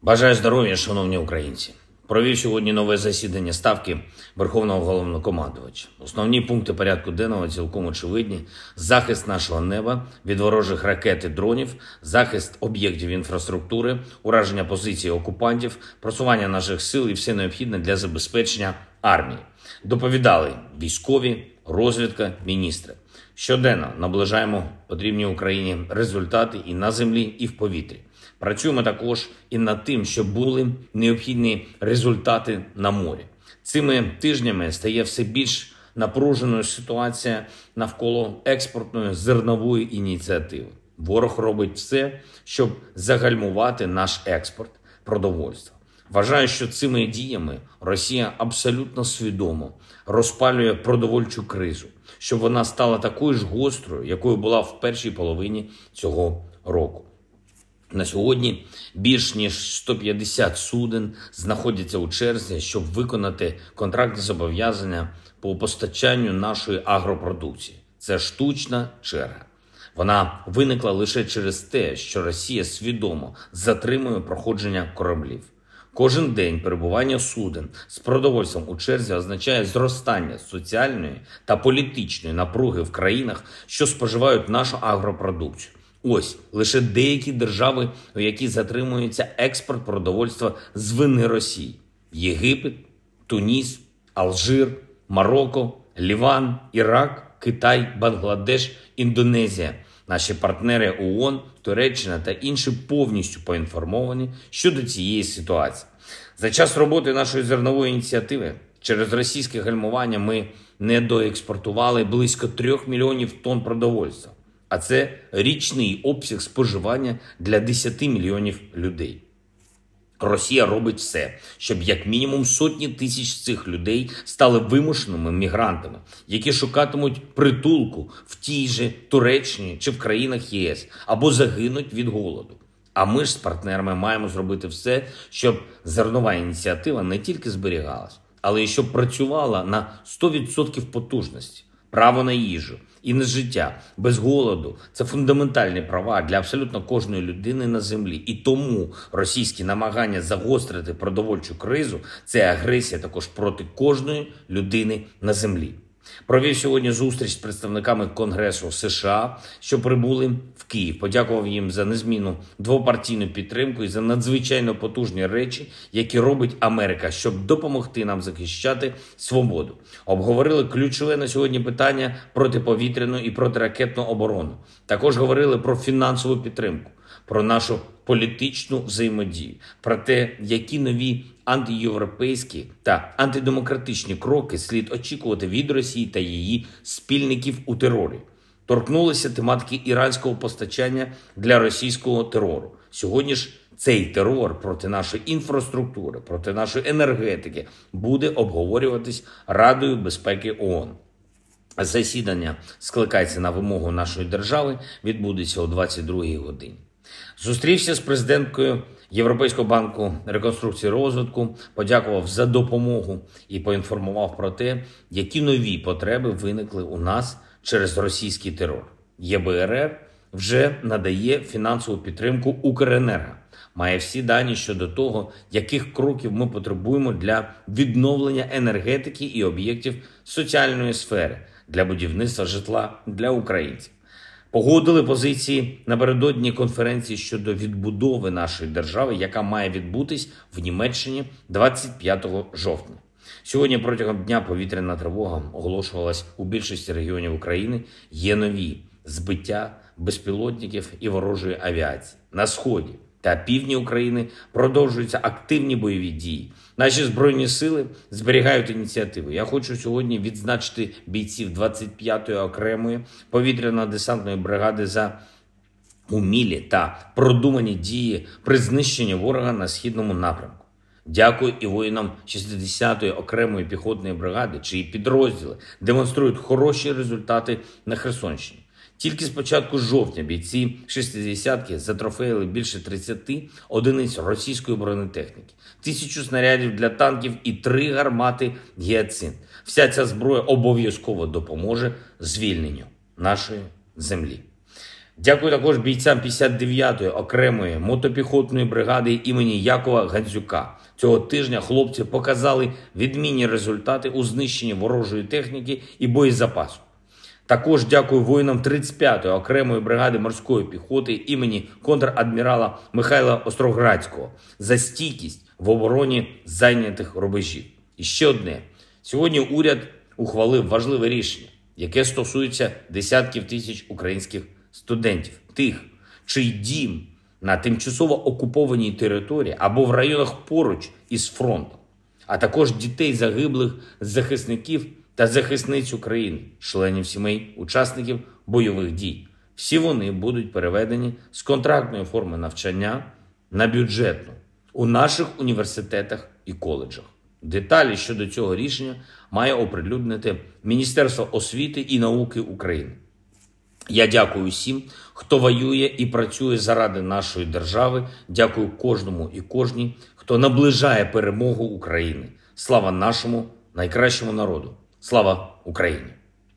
Бажаю здоров'я, шановні українці. Провів сьогодні нове засідання Ставки Верховного Головнокомандувача. Основні пункти порядку денного цілком очевидні. Захист нашого неба від ворожих ракет і дронів, захист об'єктів інфраструктури, ураження позицій окупантів, просування наших сил і все необхідне для забезпечення армії. Доповідали військові, розвідка, міністри. Щоденно наближаємо потрібні Україні результати і на землі, і в повітрі. Працюємо також і над тим, щоб були необхідні результати на морі. Цими тижнями стає все більш напруженою ситуація навколо експортної зернової ініціативи. Ворог робить все, щоб загальмувати наш експорт продовольства. Вважаю, що цими діями Росія абсолютно свідомо розпалює продовольчу кризу, щоб вона стала такою ж гострою, якою була в першій половині цього року. На сьогодні більш ніж 150 суден знаходяться у черзі, щоб виконати контрактні зобов'язання по постачанню нашої агропродукції. Це штучна черга. Вона виникла лише через те, що Росія свідомо затримує проходження кораблів. Кожен день перебування суден з продовольством у черзі означає зростання соціальної та політичної напруги в країнах, що споживають нашу агропродукцію. Ось лише деякі держави, у які затримується експорт продовольства з вини Росії: Єгипет, Туніс, Алжир, Марокко, Ліван, Ірак, Китай, Бангладеш, Індонезія. Наші партнери ООН, Туреччина та інші повністю поінформовані щодо цієї ситуації. За час роботи нашої зернової ініціативи через російське гальмування ми недоекспортували близько 3 мільйонів тонн продовольства. А це річний обсяг споживання для 10 мільйонів людей. Росія робить все, щоб як мінімум сотні тисяч цих людей стали вимушеними мігрантами, які шукатимуть притулку в тій же Туреччині чи в країнах ЄС, або загинуть від голоду. А ми ж з партнерами маємо зробити все, щоб зернова ініціатива не тільки зберігалась, але й щоб працювала на 100% потужності. Право на їжу і на життя без голоду – це фундаментальні права для абсолютно кожної людини на землі. І тому російські намагання загострити продовольчу кризу – це агресія також проти кожної людини на землі. Провів сьогодні зустріч з представниками Конгресу США, що прибули в Київ. Подякував їм за незмінну двопартійну підтримку і за надзвичайно потужні речі, які робить Америка, щоб допомогти нам захищати свободу. Обговорили ключове на сьогодні питання протиповітряну і протиракетну оборону. Також говорили про фінансову підтримку, про нашу політичну взаємодію, про те, які нові антиєвропейські та антидемократичні кроки слід очікувати від Росії та її спільників у терорі. Торкнулися тематики іранського постачання для російського терору. Сьогодні ж цей терор проти нашої інфраструктури, проти нашої енергетики буде обговорюватись Радою безпеки ООН. Засідання скликається на вимогу нашої держави, відбудеться о 22-й годині. Зустрівся з президенткою Європейського банку реконструкції і розвитку, подякував за допомогу і поінформував про те, які нові потреби виникли у нас через російський терор. ЄБРР вже надає фінансову підтримку Укренерго. Має всі дані щодо того, яких кроків ми потребуємо для відновлення енергетики і об'єктів соціальної сфери, для будівництва житла для українців. Погодили позиції напередодні конференції щодо відбудови нашої держави, яка має відбутись в Німеччині 25 жовтня. Сьогодні протягом дня повітряна тривога оголошувалась у більшості регіонів України. Є нові збиття безпілотників і ворожої авіації. На сході та півдні України продовжуються активні бойові дії. Наші Збройні сили зберігають ініціативу. Я хочу сьогодні відзначити бійців 25-ї окремої повітряно-десантної бригади за умілі та продумані дії при знищенні ворога на східному напрямку. Дякую і воїнам 60-ї окремої піхотної бригади, чиї підрозділи демонструють хороші результати на Херсонщині. Тільки з початку жовтня бійці 60-ки затрофеїли більше 30 одиниць російської бронетехніки, 1000 снарядів для танків і 3 гармати «Гіацинт». Вся ця зброя обов'язково допоможе звільненню нашої землі. Дякую також бійцям 59-ї окремої мотопіхотної бригади імені Якова Гандзюка. Цього тижня хлопці показали відмінні результати у знищенні ворожої техніки і боєзапасу. Також дякую воїнам 35-ї окремої бригади морської піхоти імені контр-адмірала Михайла Остроградського за стійкість в обороні зайнятих рубежів. І ще одне. Сьогодні уряд ухвалив важливе рішення, яке стосується десятків тисяч українських студентів, тих, чий дім на тимчасово окупованій території або в районах поруч із фронтом, а також дітей загиблих захисників та захисниць України, членів сімей, учасників бойових дій. Всі вони будуть переведені з контрактної форми навчання на бюджетну у наших університетах і коледжах. Деталі щодо цього рішення має оприлюднити Міністерство освіти і науки України. Я дякую всім, хто воює і працює заради нашої держави. Дякую кожному і кожній, хто наближає перемогу України. Слава нашому найкращому народу! Слава Україні!